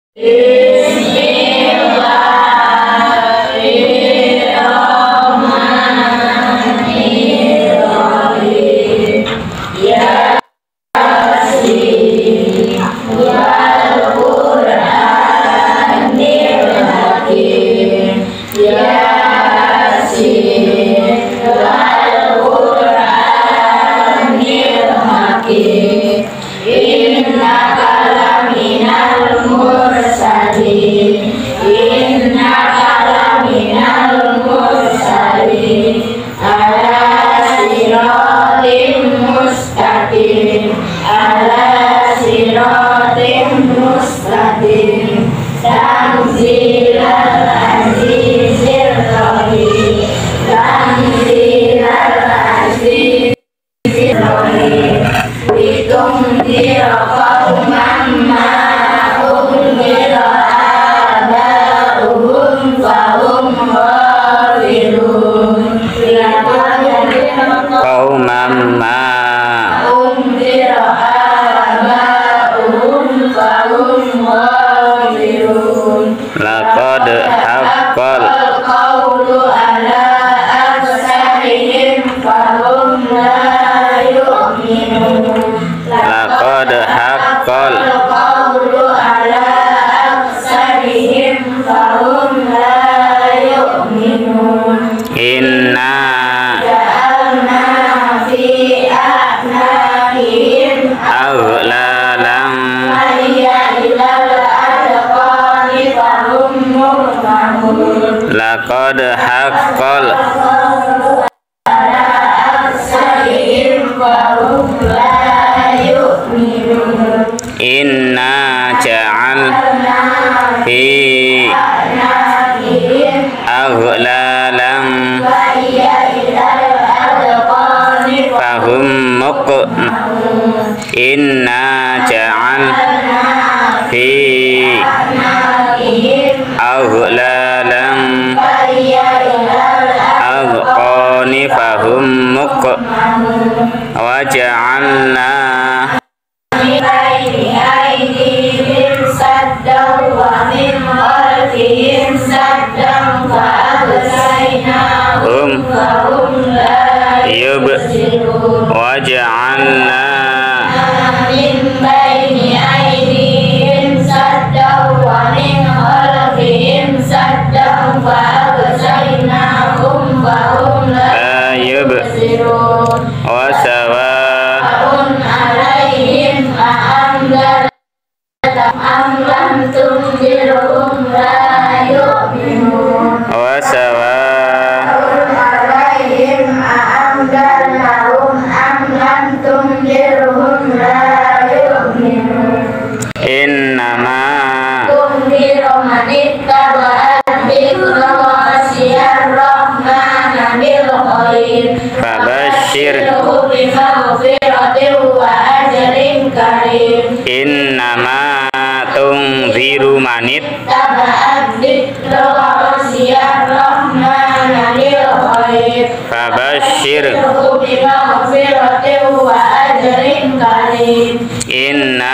Bismillahirrahmanirrahim. Yasin wal Qur'anil Hakim. Yasin wal Qur'anil Hakim. Innaka laminal mursalin. Innaka laminal mursalin. Ala siratim mustaqim. Ala siratim mustaqim. Tanzilal azizir rahim. Tanzilal azizir rahim. Litundira qauman ma unzira aba'uhum fahum ghafilun. Qauman ma unzira aba'uhum fahum ghafilun. laqad haqqal Qawlu ala aksarihim fahum la yu'minun. laqad haqqal Qawlu ala aksarihim fahum la yu'minun. inna Ja'alna fi a'naqihim aghlalan ayya ilal adqani fahum muqmamun. laqad haqqal Ala aksarihim fahum la yu'minun. inna ja'al fi A'naqihim aghlalan ayya ilal adqani fahum inna ja'al fi aghlalan adqani fahum wa ja'alna wa ja'alna min baini aydihim saddan wa min khalfihim saddan fa aghshaynahum fa hum la yubsirun. wa sawa'un Alaihim am lam tunzirhum la yu'minun. wa sawa'un Alaihim a'amdalnahum am lam tunzirhum la yu'minun. innama Tunziru man ittaba'ad dzikra wa khashiyar rahmana bil ghaib. fabashshir Bi maghfiratin wa ajrin karim. innama tunziru manit Taba'ad dzikra wa khashiyar rahmana bil ghaib. fabashshir Bi maghfiratin wa ajrin karim. inna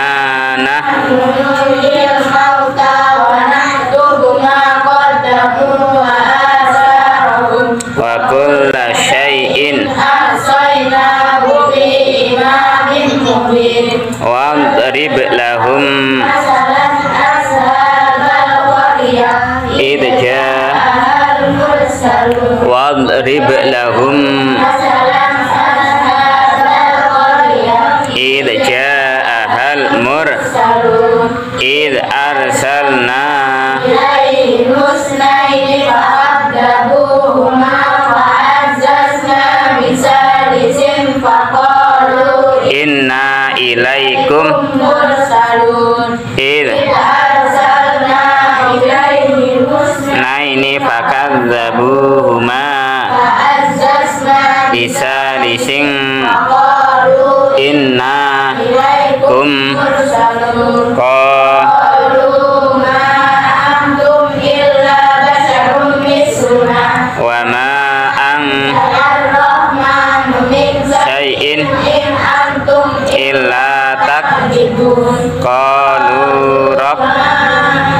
Nuhyil mauta wa naktubu ma qaddamu wa atharahum wa kulla syai'in ahsaynahu fi imamin mubin. wadrib lahum Masalan ashabal qaryah idja al mursalun. wadrib lahum Masalan ashabal qaryah idja ahal mursalun. id arsalna Ilaihim musnaini fa'addabuhuma fa'azzazna bisalisin faqalu inna ilaikum mursalun. id Arsalna ilaihim musnaini naini fakadzabuhuma fa'azzazna bisalising faqalu inna ilaikum mursalun. Qalu ma antum illa basharun misluna. wa ma an Ar-Rahmanu min syai'in in antum illa tak takdzibun. qalu rabb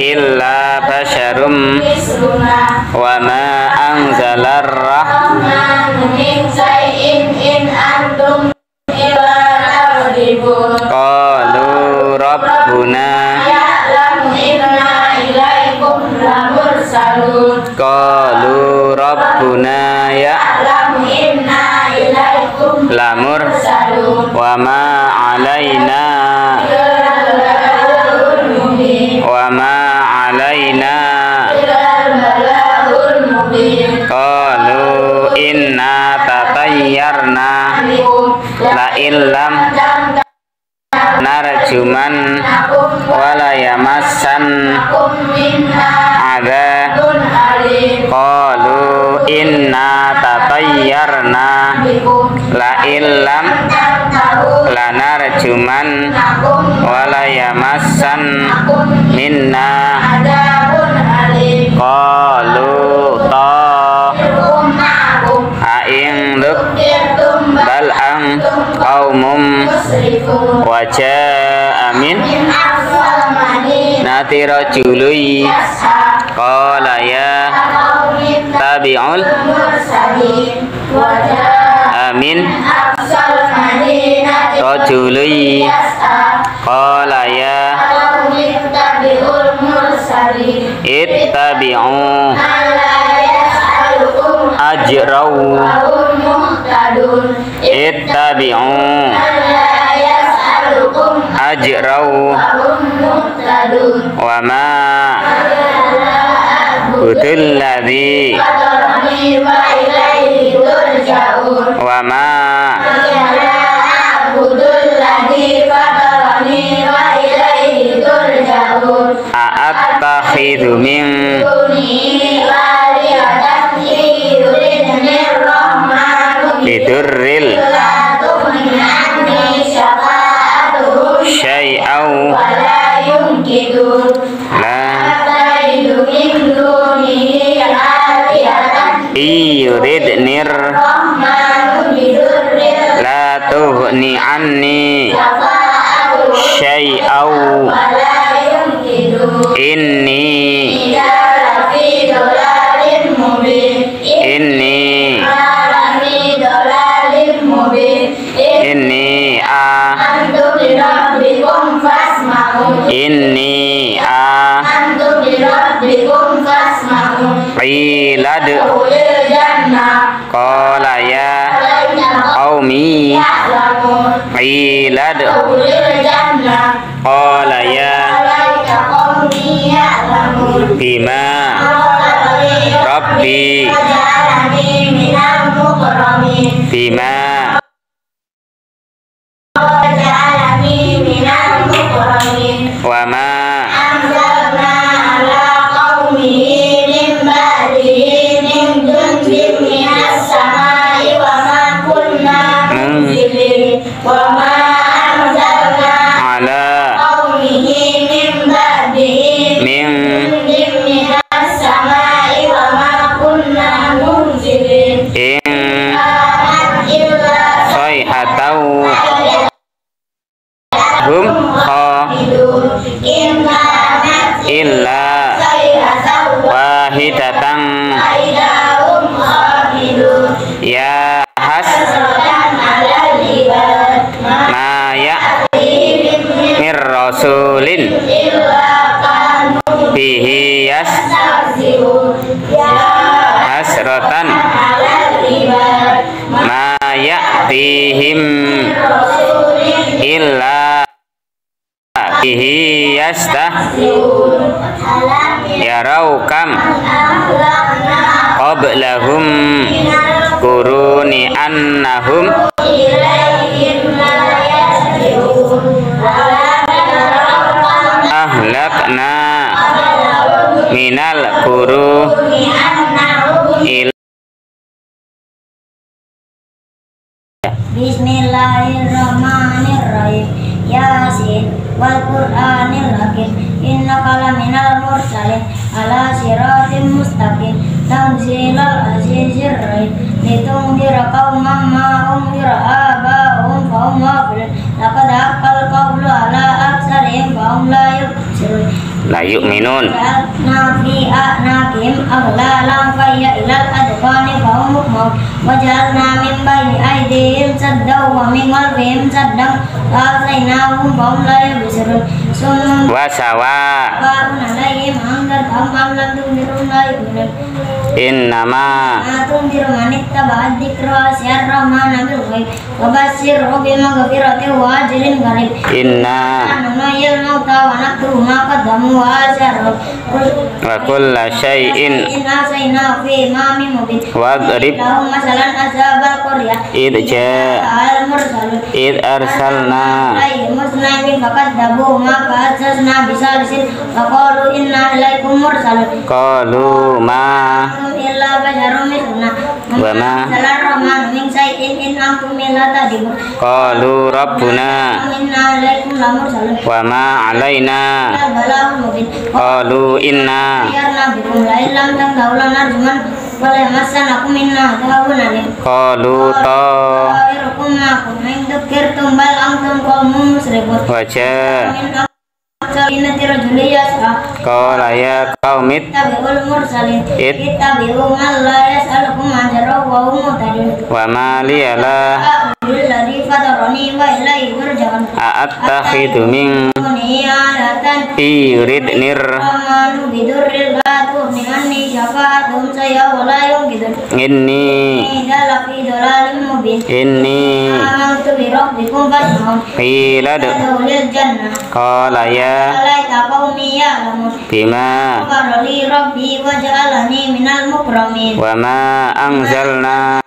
illa basyarum misluna wa ma anzalar rahmanu min syai'in in antum illa tadribun qalu rabbuna ya'lamu inna ilaikum lamursalun qalu rabbuna ya'lamu inna ilaikum lamursalun wa ma alaina qalu inna tatayyarna la illam narjuman wala yamassan ada qalu inna tatayyarna la illam lanarjuman wala yamassan minna qalu ta aing luk bal ang qaumum wajah amin nati rajului qala ya tabi'ul amin rajului qala ya ittabi'u ajrau ittabi'u ajrau wa ma budul ladzi wa ma a'attakhidhu min bidurril syai'au la iyuridnir la tughni anni syai'au inni qilad qala ya qaumi qilad qala ya bima rabbi bima wa ma illa wahidatan ya has ma ya mir rasulin bihi yas hasratan ma ya'tihim illa bihi yastah yarau kam qablahum kuruni annahum ahlakna minal kuru Bismillahirrahmanirrahim. Yasin wal Qur'anil hakim innaka laminal mursalin ala siratim mustaqim tanzilal azizir rahim litungdira qauman ma undira aba'hum fahum ghafilun laqad haqqal qawlu ala aksarihim fahum la yubsirun la yu'minun. Ja'alna fi a'naqihim aghlalan fahiyya ilal adqani fahum muqmaun wa ja'alna min bayni aydihim saddan wa min khalfihim saddan fa'aghaynahum fahum la yubsirun. Summun Wa sawa ba'un alaihim anzartahum am lam tunzirhum la yu'minun. innama tunzir man ittaba'a dzikra sirrahman bil ghaib wa basyirhu bimaghfiratin wa ajrin qarib. inna Nuhyil mauta wa naktubu ma qaddamu wa asarru wa kulla syai'in asayna fi imamin mubin. wadrib Lahum masalan ashabal qaryah idja al mursalun id arsalna alaihim musnayni fakadzabu ma fa'azzazna bisalisin wa qalu inna ilaikum mursalun qalu ma illa basyarum mithluna wa ma salar rahman min syai'in in antum illa tadibun qalu rabbuna inna ilaikum lamursalun wa ma alaina balahum mubin. qalu inna Yarna bikum la illam tantahu lanarjuman wa la yamassannakum minna adhabun alim. qalu ta Khairukum ma kuntum in dzukirtum bal antum qaumun musrifun. waja Min aqsa'inati rajuli yas'a qala ya qaumit tabi'ul mursalin It. ittabi'u man la yas'alukum ajran wa hum muhtadun. wa ma liyala A'udul ladzi fatarani wa ilaihi turja'un. a'attakhidu min Ayatan yuridnir amanu bidurril la tughni anni syafa'atuhum sayya wa la yunqidun. inni Idza lafi dhalalin mubin. inni Amantu bi rabbikum fasma'un. qila Adkhulil jannah. qala ya Alaika qaumi ya'lamun. bima Ghafara li rabbi wa ja'alani minal mukramin. wa ma anzalna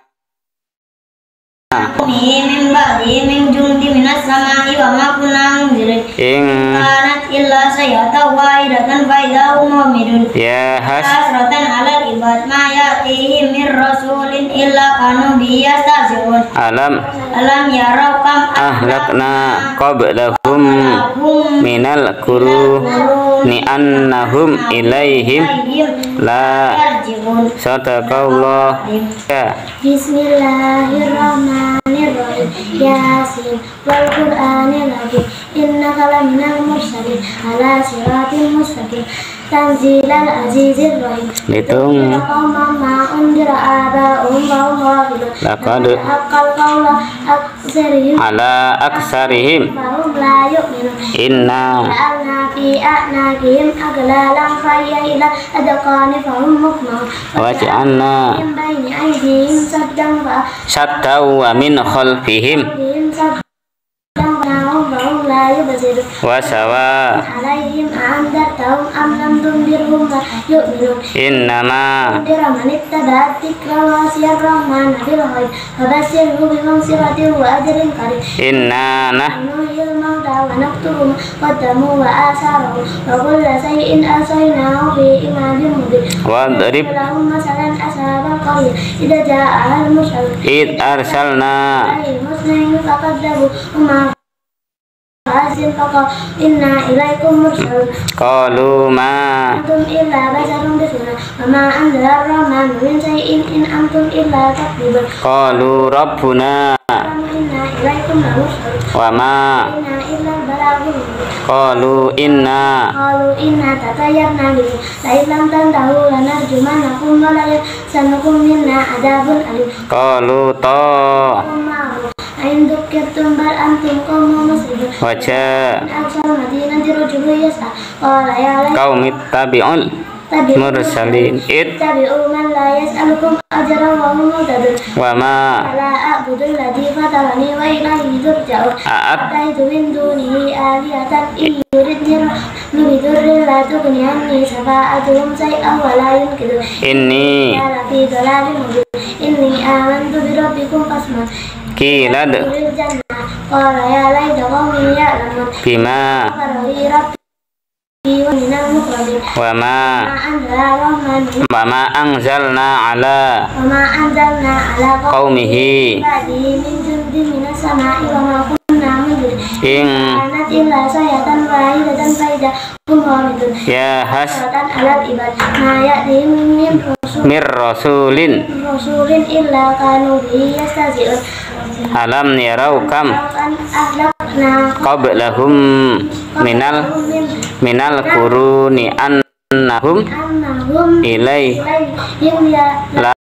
Min ba'di min jundi minas sama'i wa ma kunna munzilin. ing Kanat illa sayatan wahidatan fa idza hum mu'minun. ya has Hasratan 'alal ibad ma ya'tihim min rasulin illa kanu bihi yastahzi'un. alam Alam yarau kam ahlakna qablahum minal quruni annahum ilaihim la yarji'un. sadaqallah ya Bismillahirrahmanirrahim. Yasin wal Qur'anil hakim. Innaka laminal mursalin ala siratin mustaqim. Tanzilal azizir rahim. Litung Qauman ma undira aba'uhum wa hum ghafilun. laqad Haqqal qawla aksarihim ala aksarihim fa hum la yu'minun. inna Ja'alna fi a'naqihim aghlalan fahiyya ila adqani fa hum muqmaun. waj'alna Min bayni aydihim saddan fa syatta wa min khalfihim la yubsirun. wa sawa Alaihim anzartahum am lam tunzirhum la yu'minun. innama Tunzira man ittaba'a dzikra wa sirrahman bil ghaib wa basyirhu bimaghfiratin wa ajrin qarib. inna nah Nuhyil mauta wa naktubu ma qaddamu wa atharahum wa kulla shay'in ahsaynahu fi imamin mubin. wadrib Lahum masalan ashabal qaryah idza ja'a al-mursalun id arsalna muslimin fakadzabu ma fa'azin faqa inna ilaikum mursalun. qalu ma Antum illa basarun mithluna wa ma anzala ar-rahmanu min shay'in in antum illa takdzibun. qalu rabbuna Inna ilaikum lamursalun wa ma inna illa al-balaghul mubin. qalu inna Qalu inna tatayyarna bikum la illam tantahu lanarjumannakum wa la yamassannakum minna adzabun alim. qalu ta Ummaru ain dzukirtum bal antum qaumun musrifun. waja Aksal madinati rajulun yas'a qala ya qaumit tabi'un mursalin id tabi'u man la yas'alukum ajran wa hum muhtadun. wa ma La a'budu alladhi fatarani wa ilayhi turja'un. a'at Ataitu min dunihi alihatan in yuridni bidurrin la tughni anni shafa'atuhum shay'an wa la yunqidun. inni Ya fi dhalalin mubin. Inni amantu bi rabbikum fasma'un. qila Adkhulil jannah. Qala ya laita qaumi ya'lamun. bima Ghafara li rabbi wa minal muqrabin. wa ma Ma anzala rahman wa ma anzalna ala wa ma anzalna ala qaumihi ba'dihi min jundin minas sama'i wa ma kunna munzilin. ing Kanat illa sayatan wahidatan fa idza hum khamidun. ya has Hasratan 'alal ibad ma ya'tihim min mir rasulin rasulin illa kanu bihi yastahzi'un. alam yarau kam أهلكنا qablahum minal quruni annahum أنهم ilai إليهم